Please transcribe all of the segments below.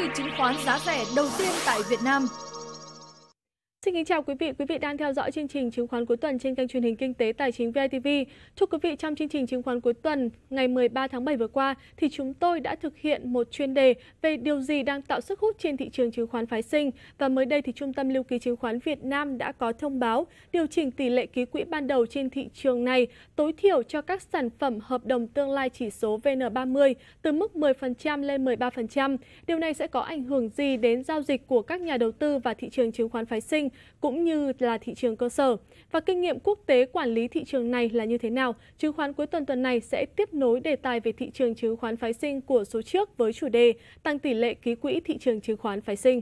chứng khoán giá rẻ đầu tiên tại Việt Nam. Xin kính chào quý vị đang theo dõi chương trình chứng khoán cuối tuần trên kênh truyền hình Kinh tế Tài chính VITV. Thưa quý vị, trong chương trình chứng khoán cuối tuần ngày 13 tháng 7 vừa qua thì chúng tôi đã thực hiện một chuyên đề về điều gì đang tạo sức hút trên thị trường chứng khoán phái sinh, và mới đây thì Trung tâm Lưu ký Chứng khoán Việt Nam đã có thông báo điều chỉnh tỷ lệ ký quỹ ban đầu trên thị trường này tối thiểu cho các sản phẩm hợp đồng tương lai chỉ số VN30 từ mức 10% lên 13%. Điều này sẽ có ảnh hưởng gì đến giao dịch của các nhà đầu tư và thị trường chứng khoán phái sinh cũng như là thị trường cơ sở, và kinh nghiệm quốc tế quản lý thị trường này là như thế nào? Chứng khoán cuối tuần này sẽ tiếp nối đề tài về thị trường chứng khoán phái sinh của số trước với chủ đề tăng tỷ lệ ký quỹ thị trường chứng khoán phái sinh.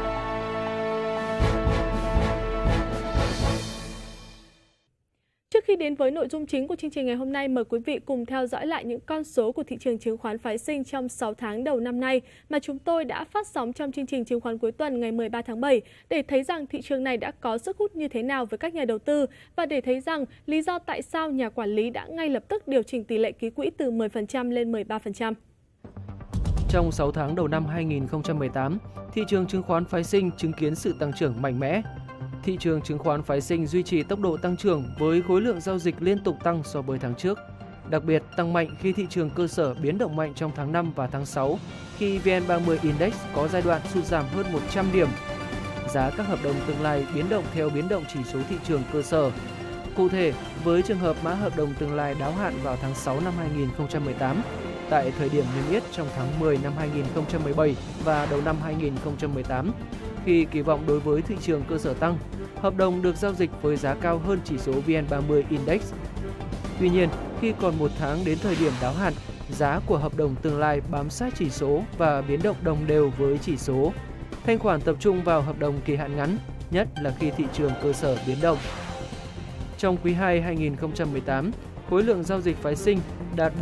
Trước khi đến với nội dung chính của chương trình ngày hôm nay, mời quý vị cùng theo dõi lại những con số của thị trường chứng khoán phái sinh trong 6 tháng đầu năm nay mà chúng tôi đã phát sóng trong chương trình chứng khoán cuối tuần ngày 13 tháng 7 để thấy rằng thị trường này đã có sức hút như thế nào với các nhà đầu tư, và để thấy rằng lý do tại sao nhà quản lý đã ngay lập tức điều chỉnh tỷ lệ ký quỹ từ 10% lên 13%. Trong 6 tháng đầu năm 2018, thị trường chứng khoán phái sinh chứng kiến sự tăng trưởng mạnh mẽ. Thị trường chứng khoán phái sinh duy trì tốc độ tăng trưởng với khối lượng giao dịch liên tục tăng so với tháng trước. Đặc biệt tăng mạnh khi thị trường cơ sở biến động mạnh trong tháng 5 và tháng 6, khi VN30 Index có giai đoạn sụt giảm hơn 100 điểm. Giá các hợp đồng tương lai biến động theo biến động chỉ số thị trường cơ sở. Cụ thể, với trường hợp mã hợp đồng tương lai đáo hạn vào tháng 6 năm 2018, tại thời điểm niêm yết trong tháng 10 năm 2017 và đầu năm 2018, khi kỳ vọng đối với thị trường cơ sở tăng, hợp đồng được giao dịch với giá cao hơn chỉ số VN30 Index. Tuy nhiên, khi còn một tháng đến thời điểm đáo hạn, giá của hợp đồng tương lai bám sát chỉ số và biến động đồng đều với chỉ số. Thanh khoản tập trung vào hợp đồng kỳ hạn ngắn, nhất là khi thị trường cơ sở biến động. Trong quý 2 2018, khối lượng giao dịch phái sinh đạt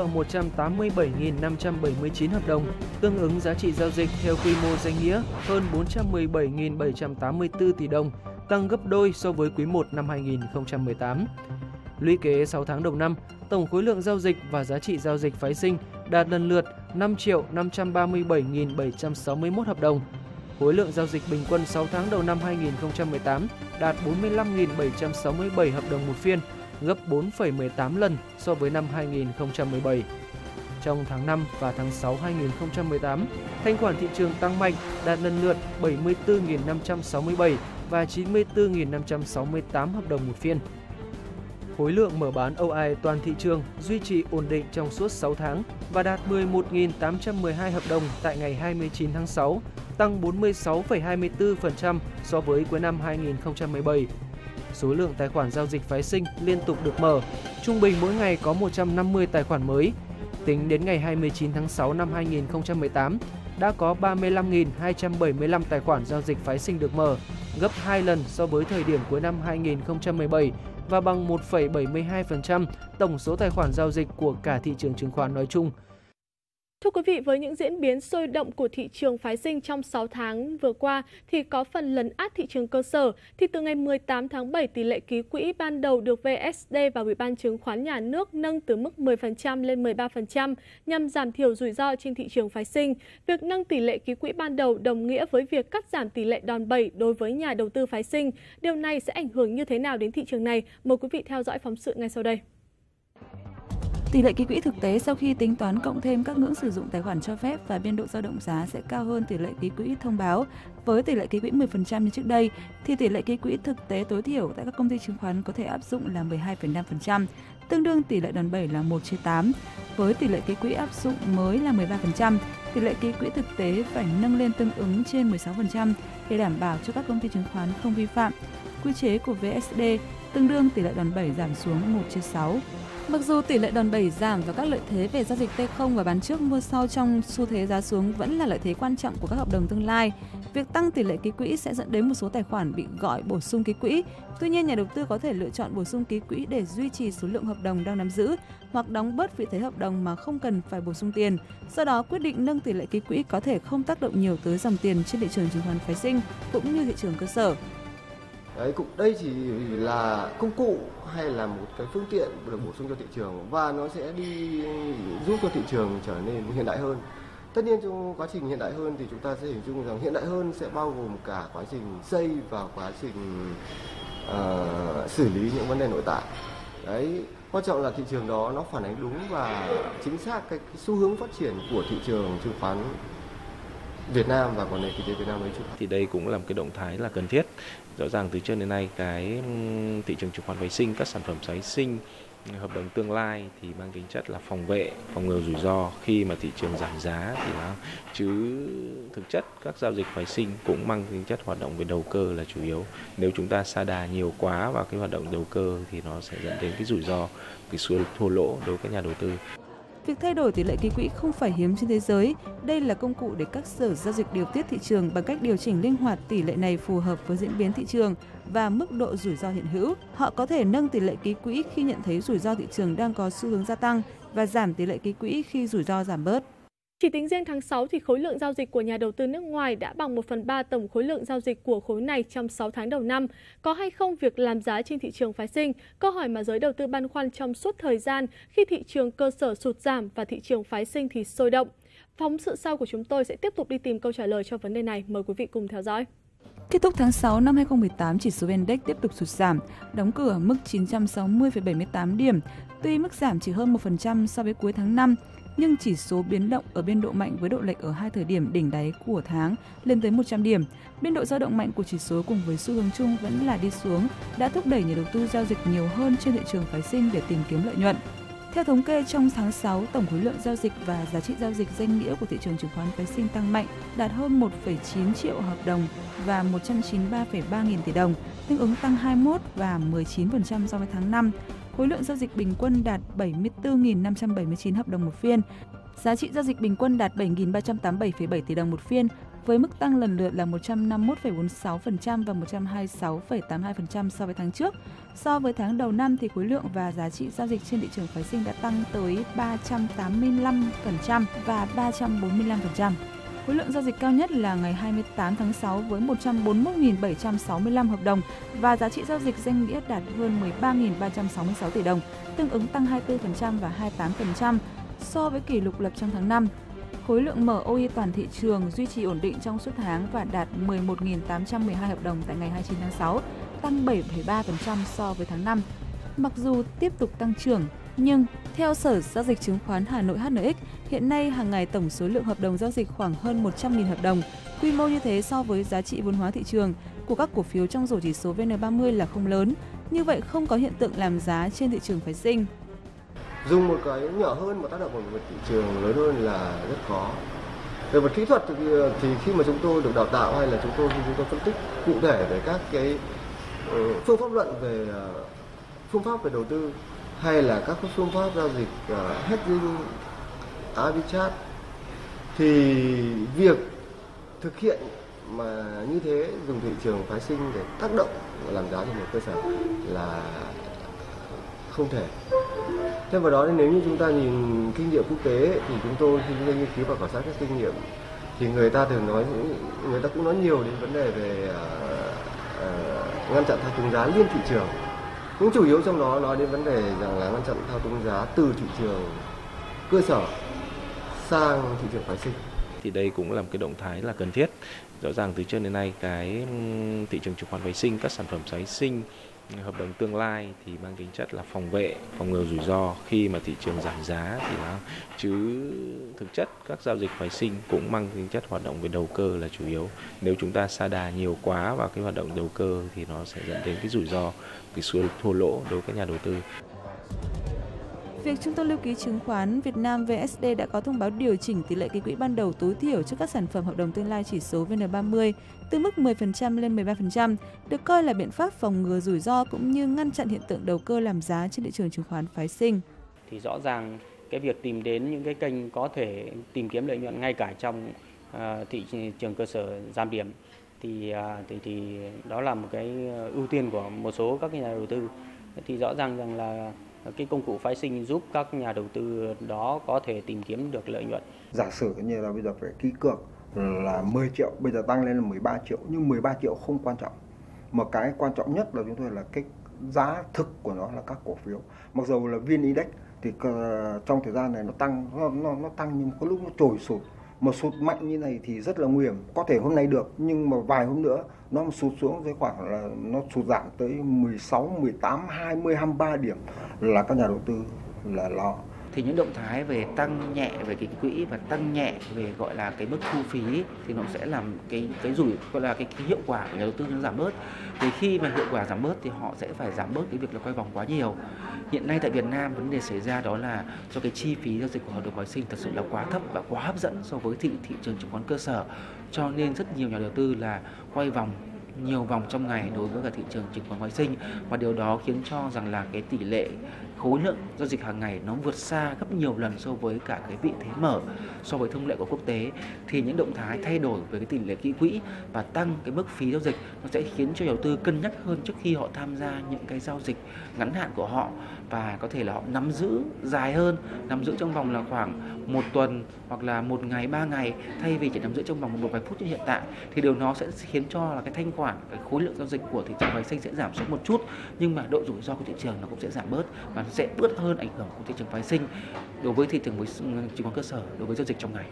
4.187.579 hợp đồng, tương ứng giá trị giao dịch theo quy mô danh nghĩa hơn 417.784 tỷ đồng, tăng gấp đôi so với quý 1 năm 2018. Lũy kế 6 tháng đầu năm, tổng khối lượng giao dịch và giá trị giao dịch phái sinh đạt lần lượt 5.537.761 hợp đồng. Khối lượng giao dịch bình quân 6 tháng đầu năm 2018 đạt 45.767 hợp đồng một phiên, gấp 4,18 lần so với năm 2017. Trong tháng 5 và tháng 6 2018, thanh khoản thị trường tăng mạnh, đạt lần lượt 74.567 và 94.568 hợp đồng một phiên. Khối lượng mở bán OI toàn thị trường duy trì ổn định trong suốt 6 tháng và đạt 11.812 hợp đồng tại ngày 29 tháng 6, tăng 46,24% so với cuối năm 2017. Số lượng tài khoản giao dịch phái sinh liên tục được mở, trung bình mỗi ngày có 150 tài khoản mới. Tính đến ngày 29 tháng 6 năm 2018, đã có 35.275 tài khoản giao dịch phái sinh được mở, gấp 2 lần so với thời điểm cuối năm 2017 và bằng 1,72% tổng số tài khoản giao dịch của cả thị trường chứng khoán nói chung. Thưa quý vị, với những diễn biến sôi động của thị trường phái sinh trong 6 tháng vừa qua thì có phần lấn át thị trường cơ sở, thì từ ngày 18 tháng 7, tỷ lệ ký quỹ ban đầu được VSD và Ủy ban Chứng khoán Nhà nước nâng từ mức 10% lên 13% nhằm giảm thiểu rủi ro trên thị trường phái sinh. Việc nâng tỷ lệ ký quỹ ban đầu đồng nghĩa với việc cắt giảm tỷ lệ đòn bẩy đối với nhà đầu tư phái sinh. Điều này sẽ ảnh hưởng như thế nào đến thị trường này? Mời quý vị theo dõi phóng sự ngay sau đây. Tỷ lệ ký quỹ thực tế sau khi tính toán cộng thêm các ngưỡng sử dụng tài khoản cho phép và biên độ dao động giá sẽ cao hơn tỷ lệ ký quỹ thông báo. Với tỷ lệ ký quỹ 10% như trước đây, thì tỷ lệ ký quỹ thực tế tối thiểu tại các công ty chứng khoán có thể áp dụng là 12,5%, tương đương tỷ lệ đòn bẩy là 1/8. Với tỷ lệ ký quỹ áp dụng mới là 13%, tỷ lệ ký quỹ thực tế phải nâng lên tương ứng trên 16% để đảm bảo cho các công ty chứng khoán không vi phạm. Quy chế của VSD tương đương tỷ lệ đòn bẩy giảm xuống 1/6. Mặc dù tỷ lệ đòn bẩy giảm và các lợi thế về giao dịch T0 và bán trước mua sau trong xu thế giá xuống vẫn là lợi thế quan trọng của các hợp đồng tương lai, việc tăng tỷ lệ ký quỹ sẽ dẫn đến một số tài khoản bị gọi bổ sung ký quỹ. Tuy nhiên, nhà đầu tư có thể lựa chọn bổ sung ký quỹ để duy trì số lượng hợp đồng đang nắm giữ hoặc đóng bớt vị thế hợp đồng mà không cần phải bổ sung tiền. Do đó, quyết định nâng tỷ lệ ký quỹ có thể không tác động nhiều tới dòng tiền trên thị trường chứng khoán phái sinh cũng như thị trường cơ sở. Đấy, đây chỉ là công cụ hay là một cái phương tiện được bổ sung cho thị trường, và nó sẽ đi giúp cho thị trường trở nên hiện đại hơn. Tất nhiên trong quá trình hiện đại hơn thì chúng ta sẽ hình dung rằng hiện đại hơn sẽ bao gồm cả quá trình xây và quá trình xử lý những vấn đề nội tại. Đấy, quan trọng là thị trường đó nó phản ánh đúng và chính xác cái xu hướng phát triển của thị trường chứng khoán Việt Nam và của nền kinh tế Việt Nam nói chung. Thì đây cũng là một cái động thái là cần thiết. Rõ ràng từ trước đến nay cái thị trường chứng khoán phái sinh, các sản phẩm phái sinh, hợp đồng tương lai thì mang tính chất là phòng vệ, phòng ngừa rủi ro khi mà thị trường giảm giá thì nó, chứ thực chất các giao dịch phái sinh cũng mang tính chất hoạt động về đầu cơ là chủ yếu. Nếu chúng ta sa đà nhiều quá vào cái hoạt động đầu cơ thì nó sẽ dẫn đến cái rủi ro, cái xu thua lỗ đối với các nhà đầu tư. Việc thay đổi tỷ lệ ký quỹ không phải hiếm trên thế giới. Đây là công cụ để các sở giao dịch điều tiết thị trường bằng cách điều chỉnh linh hoạt tỷ lệ này phù hợp với diễn biến thị trường và mức độ rủi ro hiện hữu. Họ có thể nâng tỷ lệ ký quỹ khi nhận thấy rủi ro thị trường đang có xu hướng gia tăng và giảm tỷ lệ ký quỹ khi rủi ro giảm bớt. Chỉ tính riêng tháng 6 thì khối lượng giao dịch của nhà đầu tư nước ngoài đã bằng 1/3 tổng khối lượng giao dịch của khối này trong 6 tháng đầu năm. Có hay không việc làm giá trên thị trường phái sinh? Câu hỏi mà giới đầu tư băn khoăn trong suốt thời gian khi thị trường cơ sở sụt giảm và thị trường phái sinh thì sôi động. Phóng sự sau của chúng tôi sẽ tiếp tục đi tìm câu trả lời cho vấn đề này. Mời quý vị cùng theo dõi. Kết thúc tháng 6 năm 2018, chỉ số VN-Index tiếp tục sụt giảm, đóng cửa ở mức 960,78 điểm. Tuy mức giảm chỉ hơn 1% so với cuối tháng 5, nhưng chỉ số biến động ở biên độ mạnh với độ lệch ở hai thời điểm đỉnh đáy của tháng lên tới 100 điểm. Biên độ dao động mạnh của chỉ số cùng với xu hướng chung vẫn là đi xuống đã thúc đẩy nhà đầu tư giao dịch nhiều hơn trên thị trường phái sinh để tìm kiếm lợi nhuận. Theo thống kê, trong tháng 6, tổng khối lượng giao dịch và giá trị giao dịch danh nghĩa của thị trường chứng khoán phái sinh tăng mạnh, đạt hơn 1,9 triệu hợp đồng và 193,3 nghìn tỷ đồng, tương ứng tăng 21 và 19% so với tháng 5. Khối lượng giao dịch bình quân đạt 74.579 hợp đồng một phiên. Giá trị giao dịch bình quân đạt 7.387,7 tỷ đồng một phiên, với mức tăng lần lượt là 151,46% và 126,82% so với tháng trước. So với tháng đầu năm thì khối lượng và giá trị giao dịch trên thị trường phái sinh đã tăng tới 385% và 345%. Khối lượng giao dịch cao nhất là ngày 28 tháng 6 với 141.765 hợp đồng và giá trị giao dịch danh nghĩa đạt hơn 13.366 tỷ đồng, tương ứng tăng 24% và 28% so với kỷ lục lập trong tháng 5. Khối lượng mở OI toàn thị trường duy trì ổn định trong suốt tháng và đạt 11.812 hợp đồng tại ngày 29 tháng 6, tăng 7,3% so với tháng 5. Mặc dù tiếp tục tăng trưởng, nhưng theo Sở Giao dịch Chứng khoán Hà Nội HNX, hiện nay hàng ngày tổng số lượng hợp đồng giao dịch khoảng hơn 100.000 hợp đồng. Quy mô như thế so với giá trị vốn hóa thị trường của các cổ phiếu trong rổ chỉ số VN30 là không lớn. Như vậy không có hiện tượng làm giá trên thị trường phái sinh. Dùng một cái nhỏ hơn mà tác động vào một thị trường lớn hơn là rất khó. Về mặt kỹ thuật thì khi mà chúng tôi được đào tạo hay là chúng tôi phân tích cụ thể về các cái phương pháp luận về phương pháp về đầu tư hay là các phương pháp giao dịch hedging, arbitrage thì việc thực hiện mà như thế dùng thị trường phái sinh để tác động và làm giá trên một cơ sở là không thể. Thêm vào đó nếu như chúng ta nhìn kinh nghiệm quốc tế thì chúng tôi khi chúng tôi nghiên cứu và khảo sát các kinh nghiệm thì người ta cũng nói nhiều đến vấn đề về ngăn chặn thao túng giá liên thị trường. Cũng chủ yếu trong đó nói đến vấn đề rằng là ngăn chặn thao túng giá từ thị trường cơ sở sang thị trường phái sinh. Thì đây cũng là một cái động thái là cần thiết. Rõ ràng từ trước đến nay cái thị trường chứng khoán phái sinh, các sản phẩm phái sinh, hợp đồng tương lai thì mang tính chất là phòng vệ, phòng ngừa rủi ro khi mà thị trường giảm giá thì nó, chứ thực chất các giao dịch phái sinh cũng mang tính chất hoạt động về đầu cơ là chủ yếu. Nếu chúng ta sa đà nhiều quá vào cái hoạt động đầu cơ thì nó sẽ dẫn đến cái rủi ro, cái xu thua lỗ đối với các nhà đầu tư. Việc Trung tâm Lưu ký Chứng khoán Việt Nam VSD đã có thông báo điều chỉnh tỷ lệ ký quỹ ban đầu tối thiểu cho các sản phẩm hợp đồng tương lai chỉ số VN30 từ mức 10% lên 13%, được coi là biện pháp phòng ngừa rủi ro cũng như ngăn chặn hiện tượng đầu cơ làm giá trên thị trường chứng khoán phái sinh. Thì rõ ràng cái việc tìm đến những cái kênh có thể tìm kiếm lợi nhuận ngay cả trong thị trường cơ sở giảm điểm thì đó là một cái ưu tiên của một số các nhà đầu tư. Thì rõ ràng rằng là cái công cụ phái sinh giúp các nhà đầu tư đó có thể tìm kiếm được lợi nhuận. Giả sử như là bây giờ phải ký cược là 10 triệu, bây giờ tăng lên là 13 triệu, nhưng 13 triệu không quan trọng. Mà cái quan trọng nhất là chúng tôi là cái giá thực của nó là các cổ phiếu. Mặc dù là VN-Index thì trong thời gian này nó tăng nhưng có lúc nó trồi sụt, Mà sụt mạnh như này thì rất là nguy hiểm, có thể hôm nay được nhưng mà vài hôm nữa nó sụt xuống dưới khoảng là nó sụt giảm tới 16, 18, 20, 23 điểm là các nhà đầu tư là lo. Thì những động thái về tăng nhẹ về cái quỹ và tăng nhẹ về gọi là cái mức thu phí thì nó sẽ làm cái rủi gọi là cái hiệu quả của nhà đầu tư nó giảm bớt. Thì khi mà hiệu quả giảm bớt thì họ sẽ phải giảm bớt cái việc là quay vòng quá nhiều. Hiện nay tại Việt Nam vấn đề xảy ra đó là do cái chi phí giao dịch của hợp đồng phái sinh thật sự là quá thấp và quá hấp dẫn so với thị trường chứng khoán cơ sở, cho nên rất nhiều nhà đầu tư là quay vòng nhiều vòng trong ngày đối với cả thị trường chứng khoán phái sinh, và điều đó khiến cho rằng là cái tỷ lệ khối lượng giao dịch hàng ngày nó vượt xa gấp nhiều lần so với cả cái vị thế mở, so với thông lệ của quốc tế. Thì những động thái thay đổi về cái tỷ lệ ký quỹ và tăng cái mức phí giao dịch nó sẽ khiến cho nhà đầu tư cân nhắc hơn trước khi họ tham gia những cái giao dịch ngắn hạn của họ, và có thể là họ nắm giữ dài hơn, nắm giữ trong vòng là khoảng 1 tuần hoặc là 1 ngày, 3 ngày thay vì chỉ nắm giữ trong vòng một vài phút như hiện tại. Thì điều nó sẽ khiến cho là cái thanh khoản, cái khối lượng giao dịch của thị trường phái sinh sẽ giảm xuống một chút, nhưng mà độ rủi ro của thị trường nó cũng sẽ giảm bớt và nó sẽ bớt hơn ảnh hưởng của thị trường phái sinh đối với thị trường chứng khoán cơ sở đối với giao dịch trong ngày.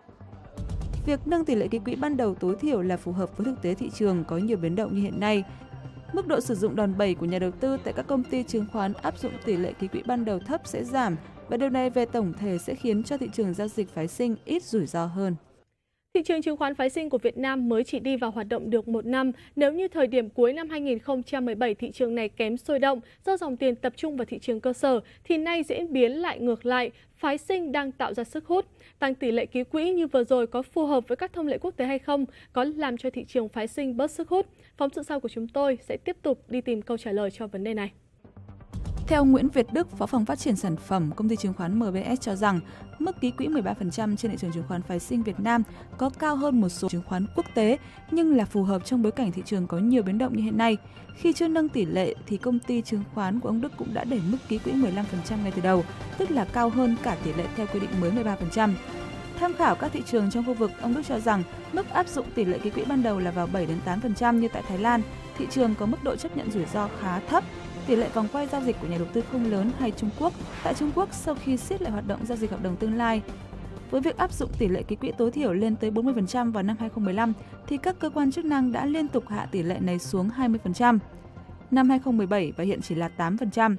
Việc nâng tỷ lệ ký quỹ ban đầu tối thiểu là phù hợp với thực tế thị trường có nhiều biến động như hiện nay. Mức độ sử dụng đòn bẩy của nhà đầu tư tại các công ty chứng khoán áp dụng tỷ lệ ký quỹ ban đầu thấp sẽ giảm, và điều này về tổng thể sẽ khiến cho thị trường giao dịch phái sinh ít rủi ro hơn. Thị trường chứng khoán phái sinh của Việt Nam mới chỉ đi vào hoạt động được 1 năm. Nếu như thời điểm cuối năm 2017 thị trường này kém sôi động do dòng tiền tập trung vào thị trường cơ sở, thì nay diễn biến lại ngược lại, phái sinh đang tạo ra sức hút. Tăng tỷ lệ ký quỹ như vừa rồi có phù hợp với các thông lệ quốc tế hay không? Có làm cho thị trường phái sinh bớt sức hút? Phóng sự sau của chúng tôi sẽ tiếp tục đi tìm câu trả lời cho vấn đề này. Theo Nguyễn Việt Đức, Phó phòng phát triển sản phẩm, Công ty chứng khoán MBS cho rằng, mức ký quỹ 13% trên thị trường chứng khoán phái sinh Việt Nam có cao hơn một số chứng khoán quốc tế, nhưng là phù hợp trong bối cảnh thị trường có nhiều biến động như hiện nay. Khi chưa nâng tỷ lệ thì công ty chứng khoán của ông Đức cũng đã đẩy mức ký quỹ 15% ngay từ đầu, tức là cao hơn cả tỷ lệ theo quy định mới 13%. Tham khảo các thị trường trong khu vực, ông Đức cho rằng mức áp dụng tỷ lệ ký quỹ ban đầu là vào 7 đến 8% như tại Thái Lan, thị trường có mức độ chấp nhận rủi ro khá thấp. Tỷ lệ vòng quay giao dịch của nhà đầu tư không lớn, hay Trung Quốc. Tại Trung Quốc, sau khi siết lại hoạt động giao dịch hợp đồng tương lai, với việc áp dụng tỷ lệ ký quỹ tối thiểu lên tới 40% vào năm 2015, thì các cơ quan chức năng đã liên tục hạ tỷ lệ này xuống 20%. Năm 2017 và hiện chỉ là 8%.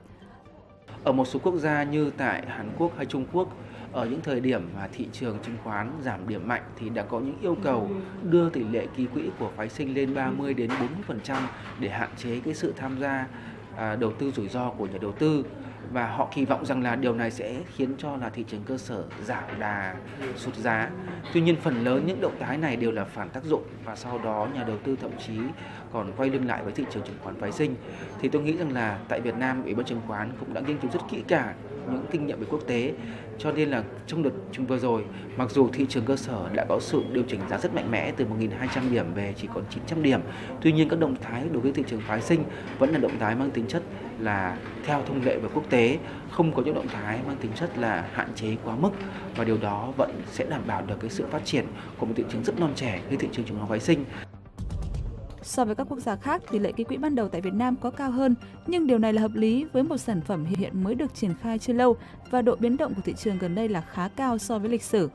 Ở một số quốc gia như tại Hàn Quốc hay Trung Quốc, ở những thời điểm mà thị trường chứng khoán giảm điểm mạnh thì đã có những yêu cầu đưa tỷ lệ ký quỹ của phái sinh lên 30 đến 40% để hạn chế cái sự tham gia đầu tư rủi ro của nhà đầu tư, và họ kỳ vọng rằng là điều này sẽ khiến cho là thị trường cơ sở giảm đà sụt giá. Tuy nhiên phần lớn những động thái này đều là phản tác dụng, và sau đó nhà đầu tư thậm chí còn quay lưng lại với thị trường chứng khoán phái sinh. Thì tôi nghĩ rằng là tại Việt Nam, Ủy ban chứng khoán cũng đã nghiên cứu rất kỹ càng những kinh nghiệm về quốc tế, cho nên là trong đợt vừa rồi, mặc dù thị trường cơ sở đã có sự điều chỉnh giá rất mạnh mẽ từ 1.200 điểm về chỉ còn 900 điểm, tuy nhiên các động thái đối với thị trường phái sinh vẫn là động thái mang tính chất là theo thông lệ về quốc tế, không có những động thái mang tính chất là hạn chế quá mức, và điều đó vẫn sẽ đảm bảo được cái sự phát triển của một thị trường rất non trẻ như thị trường chứng khoán phái sinh. So với các quốc gia khác, tỷ lệ ký quỹ ban đầu tại Việt Nam có cao hơn, nhưng điều này là hợp lý với một sản phẩm hiện mới được triển khai chưa lâu và độ biến động của thị trường gần đây là khá cao so với lịch sử.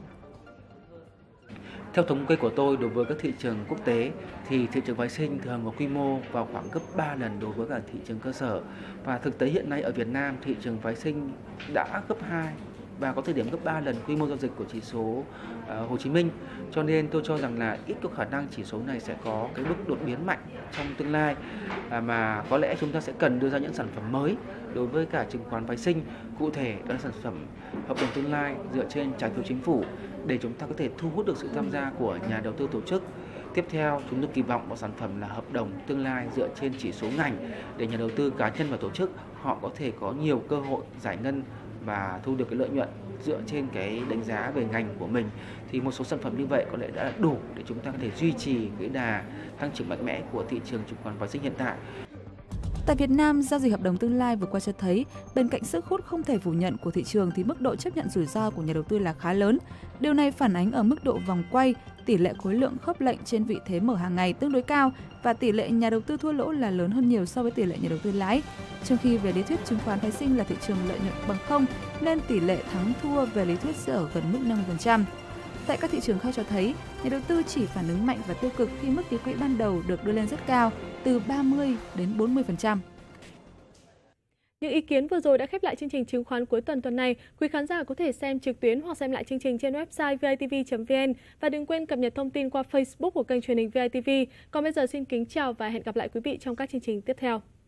Theo thống kê của tôi, đối với các thị trường quốc tế thì thị trường phái sinh thường có quy mô vào khoảng gấp 3 lần đối với cả thị trường cơ sở. Và thực tế hiện nay ở Việt Nam, thị trường phái sinh đã gấp 2 và có thời điểm gấp 3 lần quy mô giao dịch của chỉ số Hồ Chí Minh. Cho nên tôi cho rằng là ít có khả năng chỉ số này sẽ có cái bước đột biến mạnh trong tương lai, mà có lẽ chúng ta sẽ cần đưa ra những sản phẩm mới đối với cả chứng khoán phái sinh. Cụ thể đó là sản phẩm hợp đồng tương lai dựa trên trái phiếu chính phủ, để chúng ta có thể thu hút được sự tham gia của nhà đầu tư tổ chức. Tiếp theo, chúng tôi kỳ vọng vào sản phẩm là hợp đồng tương lai dựa trên chỉ số ngành, để nhà đầu tư cá nhân và tổ chức họ có thể có nhiều cơ hội giải ngân và thu được cái lợi nhuận dựa trên cái đánh giá về ngành của mình. Thì một số sản phẩm như vậy có lẽ đã đủ để chúng ta có thể duy trì cái đà tăng trưởng mạnh mẽ của thị trường chứng khoán phái sinh hiện tại. Tại Việt Nam, giao dịch hợp đồng tương lai vừa qua cho thấy, bên cạnh sức hút không thể phủ nhận của thị trường thì mức độ chấp nhận rủi ro của nhà đầu tư là khá lớn. Điều này phản ánh ở mức độ vòng quay, tỷ lệ khối lượng khớp lệnh trên vị thế mở hàng ngày tương đối cao, và tỷ lệ nhà đầu tư thua lỗ là lớn hơn nhiều so với tỷ lệ nhà đầu tư lãi. Trong khi về lý thuyết chứng khoán phái sinh là thị trường lợi nhuận bằng không, nên tỷ lệ thắng thua về lý thuyết sẽ ở gần mức 50%. tại các thị trường khác cho thấy nhà đầu tư chỉ phản ứng mạnh và tiêu cực khi mức ký quỹ ban đầu được đưa lên rất cao, từ 30 đến 40%. Những ý kiến vừa rồi đã khép lại chương trình chứng khoán cuối tuần này. Quý khán giả có thể xem trực tuyến hoặc xem lại chương trình trên website vitv.vn và đừng quên cập nhật thông tin qua Facebook của kênh truyền hình VITV. Còn bây giờ xin kính chào và hẹn gặp lại quý vị trong các chương trình tiếp theo.